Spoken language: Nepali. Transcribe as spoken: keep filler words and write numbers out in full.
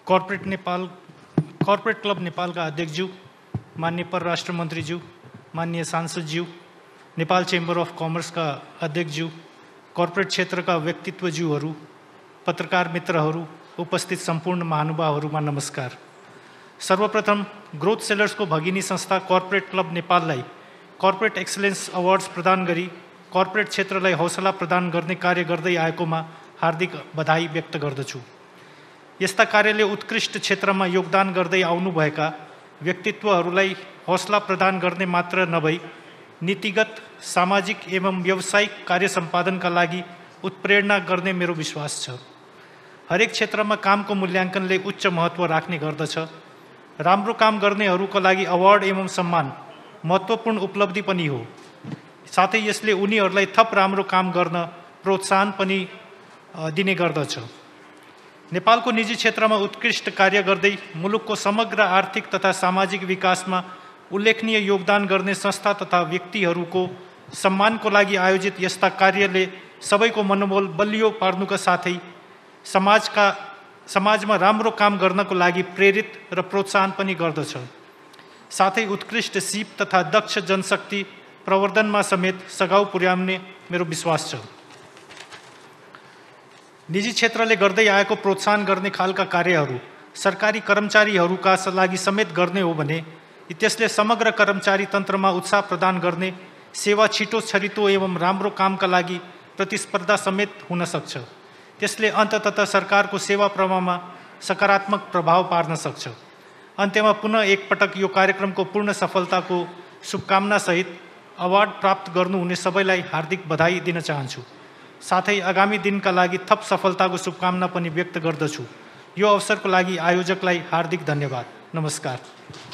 Corporate Nepal corporate club Nepal का अध्यक्षज्यू, माननीय परराष्ट्र मन्त्रीज्यू, माननीय सांसदज्यू, नेपाल चेम्बर अफ कमर्स का अध्यक्षज्यू, कॉर्पोरेट क्षेत्र का व्यक्तित्वज्यूहरू, पत्रकार मित्रहरू, उपस्थित सम्पूर्ण महानुभावहरूमा नमस्कार। सर्वप्रथम ग्रोथ सेलर्स को भगिनी संस्था कॉर्पोरेट क्लब नेपाललाई कॉर्पोरेट एक्सलेन्स अवार्ड्स प्रदान गरी कॉर्पोरेट क्षेत्रलाई हौसला प्रदान गर्ने कार्य गर्दै आएकोमा हार्दिक बधाई व्यक्त गर्दछु। यस्ता कार्यले उत्कृष्ट क्षेत्रमा योगदान गर्दै आउनुभएका व्यक्तित्वहरूलाई हौसला प्रदान गर्ने मात्र नभई नीतिगत, सामाजिक एवं व्यावसायिक कार्य सम्पादनका लागि उत्प्रेरणा गर्ने मेरो विश्वास छ। हरेक क्षेत्रमा कामको मूल्याङ्कनले उच्च महत्त्व राख्ने गर्दछ। राम्रो काम गर्नेहरूको लागि अवार्ड एवं सम्मान महत्त्वपूर्ण उपलब्धि पनि हो। साथै यसले उनीहरूलाई थप राम्रो काम गर्न प्रोत्साहन पनि दिने गर्दछ। नेपालको निजी क्षेत्रमा उत्कृष्ट कार्य गर्दै मुलुकको समग्र आर्थिक तथा सामाजिक विकासमा उल्लेखनीय योगदान गर्ने संस्था तथा व्यक्तिहरूको सम्मानको लागि आयोजित यस्ता कार्यले सबैको मनोबल बलियो पार्नुका साथै समाजका समाजमा राम्रो काम गर्नको लागि प्रेरित र प्रोत्साहन पनि गर्दछ। साथै उत्कृष्ट सिप तथा दक्ष जनशक्ति प्रवर्धनमा समेत सघाउ पुर्याउने मेरो विश्वास छ। निजी क्षेत्रले गर्दै आएको प्रोत्साहन गर्ने खालका कार्यहरू सरकारी कर्मचारीहरूका लागि समेत गर्ने हो भने त्यसले समग्र कर्मचारी तन्त्रमा उत्साह प्रदान गर्ने, सेवा छिटो छरितो एवं राम्रो कामका लागि प्रतिस्पर्धा समेत हुन सक्छ। त्यसले अन्ततः सरकारको सेवा प्रवाहमा सकारात्मक प्रभाव पार्न सक्छ। अन्त्यमा पुनः एकपटक यो कार्यक्रमको पूर्ण सफलताको शुभकामना सहित अवार्ड प्राप्त गर्नुहुने सबैलाई हार्दिक बधाई दिन चाहन्छु। साथै आगामी दिनका लागि थप सफलताको शुभकामना पनि व्यक्त गर्दछु। यो अवसरको लागि आयोजकलाई हार्दिक धन्यवाद। नमस्कार।